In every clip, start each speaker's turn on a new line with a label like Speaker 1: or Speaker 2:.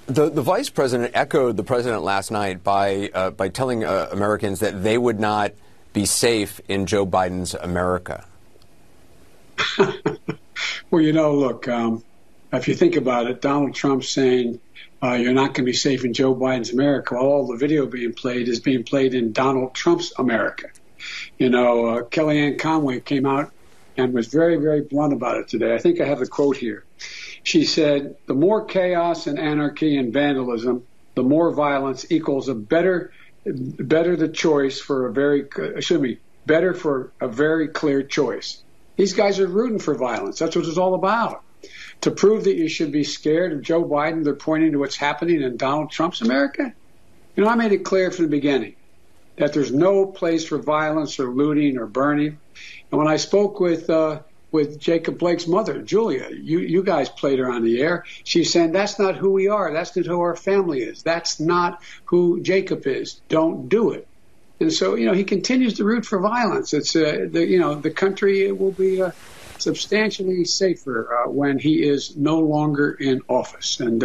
Speaker 1: The vice president echoed the president last night by telling Americans that they would not be safe in Joe Biden's America.
Speaker 2: Well, look, if you think about it, Donald Trump saying you're not going to be safe in Joe Biden's America, while all the video being played is being played in Donald Trump's America. Kellyanne Conway came out and was very, very blunt about it today. I think I have the quote here. She said, "The more chaos and anarchy and vandalism, the more violence equals better the choice for better for a very clear choice." These guys are rooting for violence. That's what it's all about. To prove that you should be scared of Joe Biden, they're pointing to what's happening in Donald Trump's America. I made it clear from the beginning that there's no place for violence or looting or burning. And when I spoke with Jacob Blake's mother, Julia, you guys played her on the air. She's saying, that's not who we are. That's not who our family is. That's not who Jacob is. Don't do it. And so, he continues to root for violence. It's, the country will be substantially safer when he is no longer in office. And,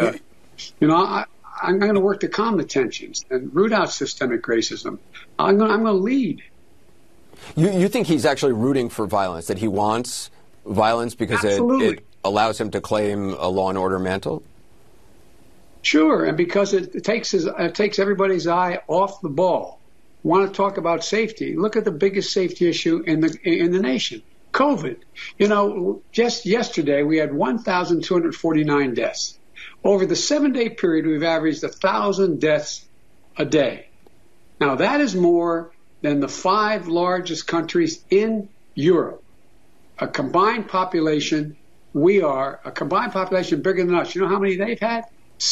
Speaker 2: I'm going to work to calm the tensions and root out systemic racism. I'm going to lead.
Speaker 1: You think he's actually rooting for violence, that he wants violence because it allows him to claim a law and order mantle?
Speaker 2: Sure, and because it takes everybody's eye off the ball. Want to talk about safety? Look at the biggest safety issue in the nation, COVID. Just yesterday we had 1,249 deaths. Over the 7-day period, we've averaged 1,000 deaths a day. Now that is more than the 5 largest countries in Europe. A combined population bigger than us. You know how many they've had?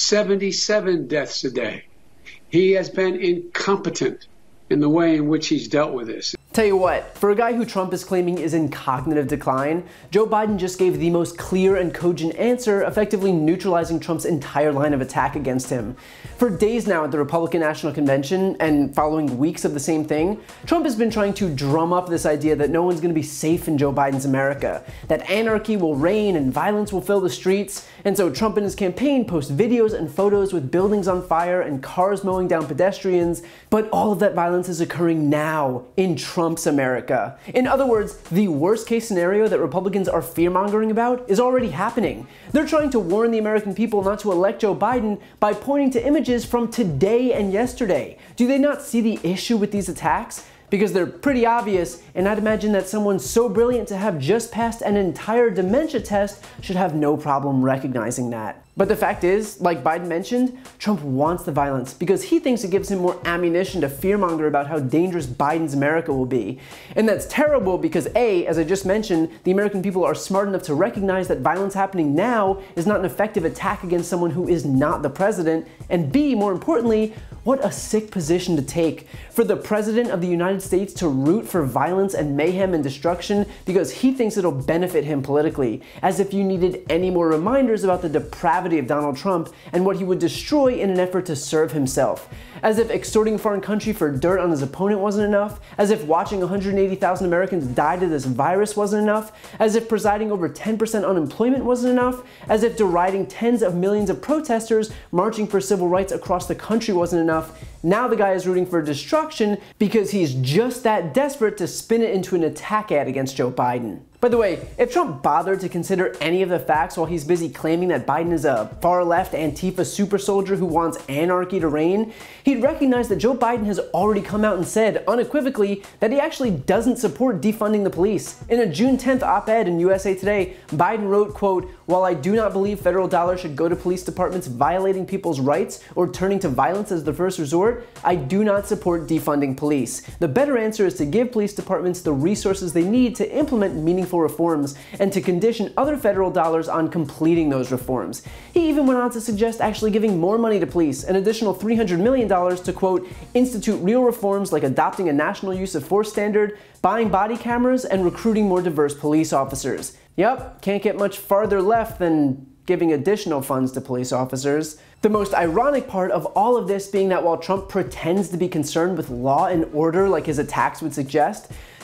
Speaker 2: 77 deaths a day. He has been incompetent in the way in which he's dealt with this.
Speaker 3: Tell you what, for a guy who Trump is claiming is in cognitive decline, Joe Biden just gave the most clear and cogent answer, effectively neutralizing Trump's entire line of attack against him. For days now at the Republican National Convention, and following weeks of the same thing, Trump has been trying to drum up this idea that no one's going to be safe in Joe Biden's America, that anarchy will reign and violence will fill the streets, and so Trump and his campaign post videos and photos with buildings on fire and cars mowing down pedestrians, but all of that violence is occurring now in Trump's America. In other words, the worst case scenario that Republicans are fear-mongering about is already happening. They're trying to warn the American people not to elect Joe Biden by pointing to images from today and yesterday. Do they not see the issue with these attacks? Because they're pretty obvious, and I'd imagine that someone so brilliant to have just passed an entire dementia test should have no problem recognizing that. But the fact is, like Biden mentioned, Trump wants the violence because he thinks it gives him more ammunition to fearmonger about how dangerous Biden's America will be. And that's terrible because A, as I just mentioned, the American people are smart enough to recognize that violence happening now is not an effective attack against someone who is not the president, and B, more importantly, what a sick position to take for the President of the United States to root for violence and mayhem and destruction because he thinks it'll benefit him politically, as if you needed any more reminders about the depravity of Donald Trump and what he would destroy in an effort to serve himself. As if extorting a foreign country for dirt on his opponent wasn't enough, as if watching 180,000 Americans die to this virus wasn't enough, as if presiding over 10% unemployment wasn't enough, as if deriding tens of millions of protesters marching for civil rights across the country wasn't enough. Now the guy is rooting for destruction because he's just that desperate to spin it into an attack ad against Joe Biden. By the way, if Trump bothered to consider any of the facts while he's busy claiming that Biden is a far-left Antifa super soldier who wants anarchy to reign, he'd recognize that Joe Biden has already come out and said unequivocally that he actually doesn't support defunding the police. In a June 10th op-ed in USA Today, Biden wrote, quote, "While I do not believe federal dollars should go to police departments violating people's rights or turning to violence as the first resort, I do not support defunding police. The better answer is to give police departments the resources they need to implement meaningful reforms and to condition other federal dollars on completing those reforms." He even went on to suggest actually giving more money to police, an additional $300 million to, quote, "institute real reforms like adopting a national use of force standard, buying body cameras, and recruiting more diverse police officers." Yep, can't get much farther left than giving additional funds to police officers. The most ironic part of all of this being that while Trump pretends to be concerned with law and order like his attacks would suggest,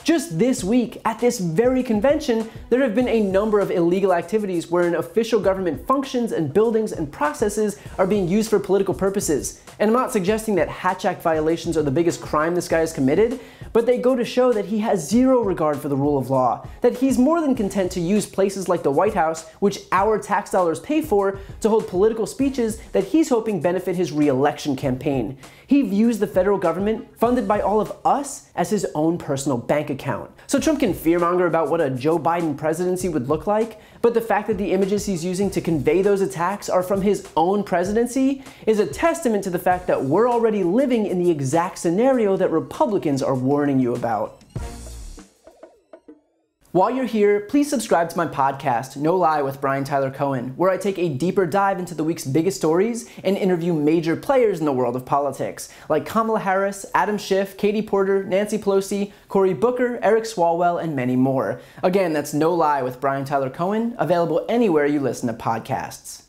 Speaker 3: Just this week, at this very convention, there have been a number of illegal activities wherein official government functions and buildings and processes are being used for political purposes. And I'm not suggesting that Hatch Act violations are the biggest crime this guy has committed, but they go to show that he has zero regard for the rule of law, that he's more than content to use places like the White House, which our tax dollars pay for, to hold political speeches that he's hoping benefit his re-election campaign. He views the federal government, funded by all of us, as his own personal bank account. So Trump can fearmonger about what a Joe Biden presidency would look like, but the fact that the images he's using to convey those attacks are from his own presidency is a testament to the fact that we're already living in the exact scenario that Republicans are warning you about. While you're here, please subscribe to my podcast, No Lie with Brian Tyler Cohen, where I take a deeper dive into the week's biggest stories and interview major players in the world of politics, like Kamala Harris, Adam Schiff, Katie Porter, Nancy Pelosi, Cory Booker, Eric Swalwell, and many more. Again, that's No Lie with Brian Tyler Cohen, available anywhere you listen to podcasts.